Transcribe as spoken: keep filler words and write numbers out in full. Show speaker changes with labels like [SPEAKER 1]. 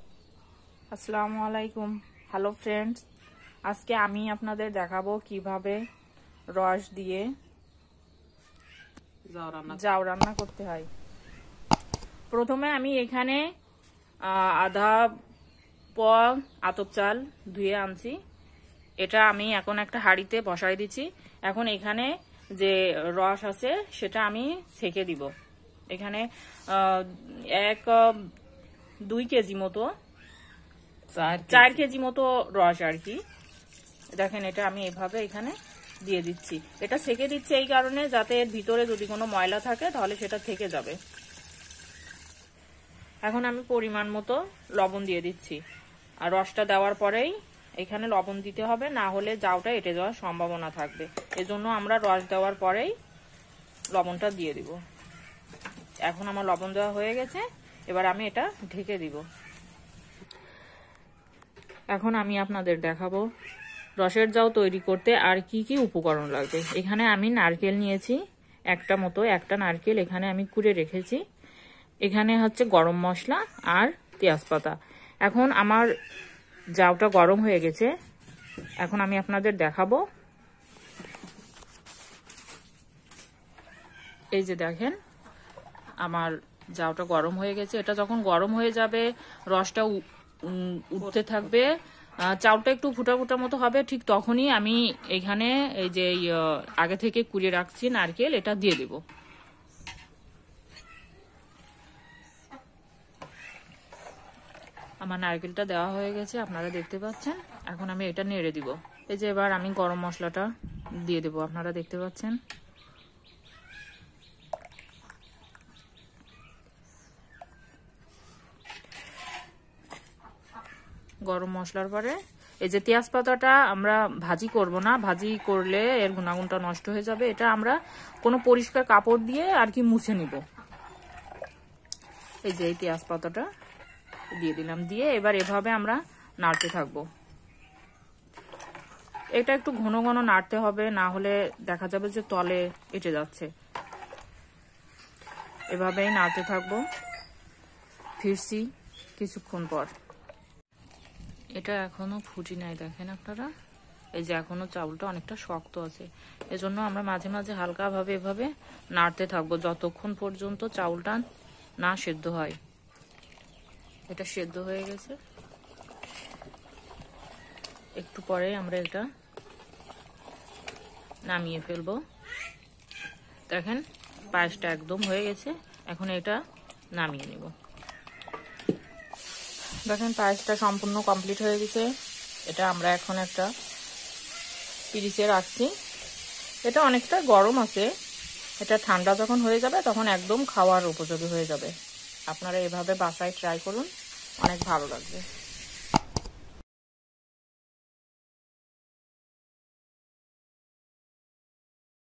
[SPEAKER 1] আসসালামু আলাইকুম। Hello friends, আজকে আমি আপনাদের দেখাবো কিভাবে রস দিয়ে জাউ রান্না করতে হয়। প্রথমে আমি এখানে আধা পোয়া আতপ চাল ধুয়ে আনছি। এটা আমি এখন একটা হাঁড়িতে বসাই দিচ্ছি। এখন এখানে যে রস আছে সেটা আমি ছেঁকে দিব। এখানে এক দুই কেজি মতো চার কেজি মতো রস আর কি। দেখেন, এটা আমি এভাবে এখানে দিয়ে দিচ্ছি। এটা ছেঁকে দিচ্ছি এই কারণে যাতে এর ভিতরে যদি কোনো ময়লা থাকে তাহলে সেটা থেকে যাবে। এখন আমি পরিমাণ মতো লবণ দিয়ে দিচ্ছি। আর রসটা দেওয়ার পরেই এখানে লবণ দিতে হবে, না হলে জাউটা এঁটে যাওয়ার সম্ভাবনা থাকবে। এজন্য আমরা রস দেওয়ার পরেই লবণটা দিয়ে দিব। এখন আমার লবণ দেওয়া হয়ে গেছে, এবার আমি এটা ঢেকে দিব। এখন আমি আপনাদের দেখাবো রসের জাউ তৈরি করতে আর কি কি উপকরণ লাগবে। এখানে আমি নারকেল নিয়েছি একটা মতো, একটা নারকেল এখানে আমি কুড়ে রেখেছি। এখানে হচ্ছে গরম মশলা আর তেজপাতা। এখন আমার জাউটা গরম হয়ে গেছে, এখন আমি আপনাদের দেখাবো। এই যে দেখেন, আমার জাউটা গরম হয়ে গেছে। এটা যখন গরম হয়ে যাবে, রসটা উঠতে থাকবে, চাউলটা একটু ফুটা ফুটা মতো হবে, ঠিক তখনই আমি এখানে এই যে আগে থেকে কুড়িয়ে রাখছি নারকেল, এটা দিয়ে দেব। আমার নারকেলটা দেওয়া হয়ে গেছে, আপনারা দেখতে পাচ্ছেন। এখন আমি এটা নেড়ে দিব। এই যে এবার আমি গরম মশলাটা দিয়ে দেব, আপনারা দেখতে পাচ্ছেন। গরম মশলার পরে এই যে তেজপাতাটা আমরা ভাজি করব না, ভাজি করলে এর গুণাগুণটা নষ্ট হয়ে যাবে। এটা আমরা কোনো পরিষ্কার কাপড় দিয়ে আর কি মুছে নিব। এই যে এই তেজপাতাটা দিয়ে দিলাম, দিয়ে এবার এভাবে আমরা নাড়তে থাকবো। এটা একটু ঘন ঘন নাড়তে হবে, না হলে দেখা যাবে যে তলে এঁটে যাচ্ছে। এভাবেই নাড়তে থাকবো। ফিরছি কিছুক্ষণ পর। এটা এখনো ফুটি নাই, দেখেন আপনারা। এই যে এখনো চাউলটা অনেকটা শক্ত আছে, এজন্য আমরা মাঝে মাঝে হালকা ভাবে এভাবে নাড়তে থাকবো যতক্ষণ পর্যন্ত চাউলটা না সেদ্ধ হয়। এটা সেদ্ধ হয়ে গেছে, একটু পরে আমরা এটা নামিয়ে ফেলবো। দেখেন পায়েসটা একদম হয়ে গেছে, এখন এটা নামিয়ে নেব। দেখেন পায়েসটা সম্পূর্ণ কমপ্লিট হয়ে গেছে। এটা আমরা এখন একটা পিরিচে রাখছি। এটা অনেকটা গরম আছে, এটা ঠান্ডা যখন হয়ে যাবে তখন একদম খাওয়ার উপযোগী হয়ে যাবে। আপনারা এভাবে বাসায় ট্রাই করুন, অনেক ভালো লাগবে।